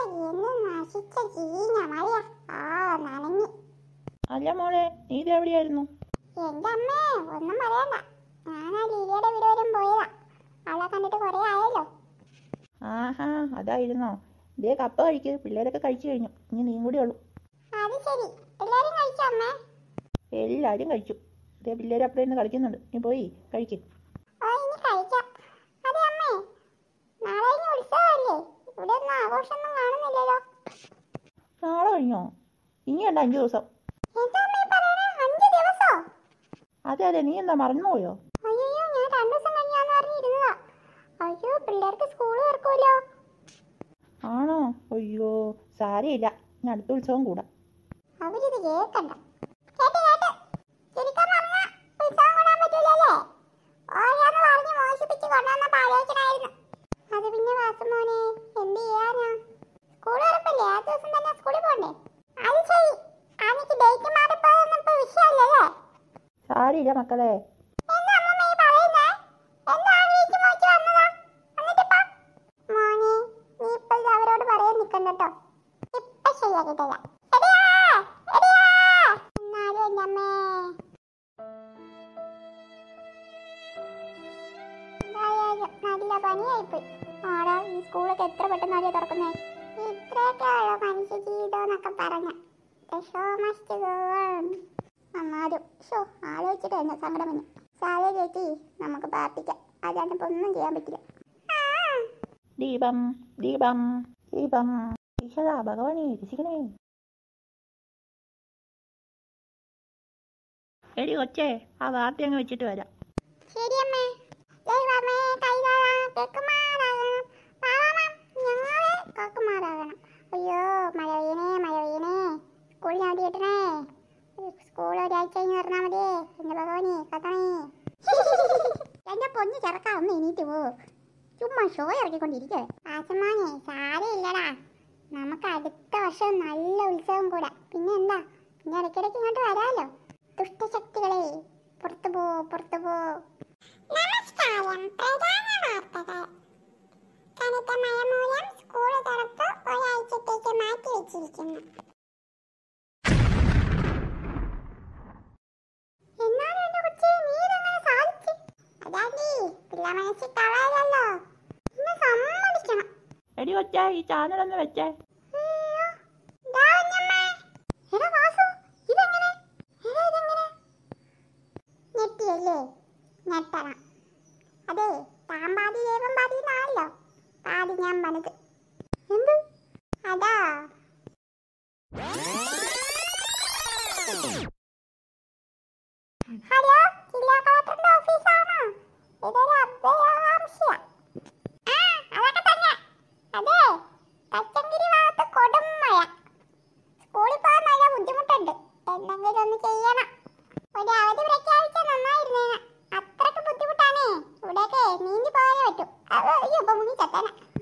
അല്ല മോളെ, നീ ഇത് എവിടെയായിരുന്നു? എന്റെ അമ്മേ, ഒന്നും പറയണ്ട. ഞാൻ ആ ലീലയുടെ വീട് വരെ പോയതാ. അവളെ കണ്ടിട്ട് കുറെ ആയല്ലോ. ആഹാ, അതായിരുന്നോ? ഇതേ കപ്പ കഴിക്ക്, പിള്ളേരൊക്കെ കഴിച്ചു കഴിഞ്ഞു. ഇനി നീയും കൂടി ഉള്ളൂ. അത് ശരി, എല്ലാരും കഴിച്ചോ അമ്മേ? എല്ലാരും കഴിച്ചു. ഇതേ പിള്ളേർ അപ്പഴേ നിന്ന് കളിക്കുന്നുണ്ട്. നീ പോയി കഴിക്കും. ഇനി കഴിക്കാം. അതെ അമ്മേ, നാളെ ഇനി ഉത്സവമല്ലേ? ഇവിടെ ഒന്നും ആഘോഷമൊന്നും കാണുന്നില്ലല്ലോ. നാളെ കഴിഞ്ഞോ? ഇനിയുണ്ട് 5 ദിവസം. എന്താ അമ്മേ പറയണേ? 5 ദിവസോ? അതെ അതെ, നീ എന്താ മറന്നുപോയോ? അയ്യോ, ഞാൻ 2 ദിവസം കഴിഞ്ഞാന്ന് പറഞ്ഞിരുന്നതാ. അയ്യോ, പിള്ളേർക്ക് സ്കൂൾ തുറക്കുമല്ലോ. ആണോ? അയ്യോ, സാരമില്ല, ഇനി അടുത്ത ഉത്സവം കൂടാ. അവരിത് കേൾക്കണ്ട. ശരിക്കും പറഞ്ഞാ ഉത്സവം കൂടാൻ പറ്റൂലല്ലേ? ഓരോന്ന് പറഞ്ഞ് മോശിപ്പിച്ച് കൊണ്ടുവന്നപ്പോ ആലോചിക്കണായിരുന്നു. അത് പിന്നെ വാസുമോനെ, എന്ത് ചെയ്യാനാ? സ്കൂൾ തുറപ്പല്ലേ, ആ ദിവസം തന്നെ സ്കൂളിൽ പോണ്ടേ? അത് ശരി, എനിക്ക് ഡേറ്റ് മാറിപ്പോയൊന്നും ഇപ്പൊ വിഷയമല്ലല്ലേ? സാരമില്ല മക്കളെ. എന്താ അമ്മമ്മ ഈ പറയുന്നേ? എന്താ ആഗ്രഹിച്ച് മോശി വന്നതാ? എന്നിട്ടിപ്പോ മോനെ, നീ ഇപ്പൊ ഇത് അവരോട് പറയാൻ നിക്കണ്ട കേട്ടോ. ഇപ്പൊ ശരിയാക്കി തരാം. എന്നാലും എന്റെ അമ്മേ, നല്ല പണിയായിപ്പോയി. ആടാ, ഈ സ്കൂളൊക്കെ എത്ര പെട്ടെന്ന് ആദ്യം തുറക്കുന്നേ. ഇത്രയൊക്കെ ഉള്ളു മനുഷ്യ ജീവിതം എന്നൊക്കെ പറഞ്ഞ എന്നാലും ആലോചിച്ചിട്ട് തന്നെ സങ്കടം വന്നു. സാരേ ചേച്ചി, നമുക്ക് പ്രാർത്ഥിക്കാം. അല്ലാണ്ട് ഇപ്പൊ ഒന്നും ചെയ്യാൻ പറ്റില്ല. ദീപം ദീപം ദീപം. ഈശ്വരാ ഭഗവാനെ, രക്ഷിക്കണേ. എടി കൊച്ചേ, ആ വാർത്ത അങ്ങ് വെച്ചിട്ട് വരാം. ശരി അമ്മേ. ദൈവമേ, കൈതാളം കേക്കുമാറാകണം. പാവം ഞങ്ങളെ കാക്കുമാറാകണം. അയ്യോ, മഴ പെയ്യണേ, മഴ പെയ്യണേ. സ്കൂളിന് അവധി കിട്ടണേ. സ്കൂൾ ഒരാഴ്ച കഴിഞ്ഞ് പറഞ്ഞാൽ മതിയേ. എന്റെ ഭഗവാനെ കാക്കണേ. എന്റെ പൊന്നു ചെറുക്ക, ഒന്ന് എണീറ്റ് പോ. ചുമ്മാ ഷോ ഇറക്കിക്കൊണ്ടിരിക്കേ. ആശമാനെ, സാരമില്ലടാ. നമുക്ക് അടുത്ത വർഷം നല്ല ഉത്സവം കൂടാ. പിന്നെ എന്താ, പിന്നെ ഇടയ്ക്കിടയ്ക്ക് ഇങ്ങോട്ട് വരാലോ. ദുഷ്ടശക്തികളെ, പുറത്തു പോ, പുറത്തു പോ. നമസ്കാരം, പ്രധാന വാർത്തകൾ. കനത്ത മഴ മൂലം സ്കൂൾ തുറപ്പ് ഒരാഴ്ചത്തേക്ക് മാറ്റി വെച്ചിരിക്കുന്നു. എന്നാലും എന്റെ കൊച്ചേ, നീ ഇതെങ്ങനെ സാധിച്ചു? അതാണ്ടി, പിള്ള മനസ്സിൽ കളയല്ലോ. എന്നെ സമ്മതിക്കണം. എടി കൊച്ചേ, ഈ ചാനൽ ഒന്ന് വെച്ചേ. ഞെട്ടിയല്ലേ? ഞെട്ടണം. അതെ, താൻ പാതി ദൈവം പാതി എന്നാണല്ലോ. പാതി ഞാൻ പണിത്. എന്ത്? അതാ. ഹലോ, ജില്ലാ കളക്ടറുടെ ഓഫീസാണോ? ഇതൊരു അഭയാംശയാ. അതൊക്കെ തന്നെ. അതെ, തച്ചങ്കിരി ഭാഗത്ത് കൊടും മഴ. സ്കൂളിൽ പോകാൻ നല്ല ബുദ്ധിമുട്ടുണ്ട്. എന്തെങ്കിലും ഒന്ന് ചെയ്യണം. ഒരു അവധി പ്രഖ്യാപിച്ചാൽ നന്നായിരുന്നേനെ. അത്രക്ക് ബുദ്ധിമുട്ടാണേ. ഇവിടെയൊക്കെ നീന്തി പോകാനേ പറ്റൂ. അയ്യോ, ഇപ്പൊ മുങ്ങി ചത്തന.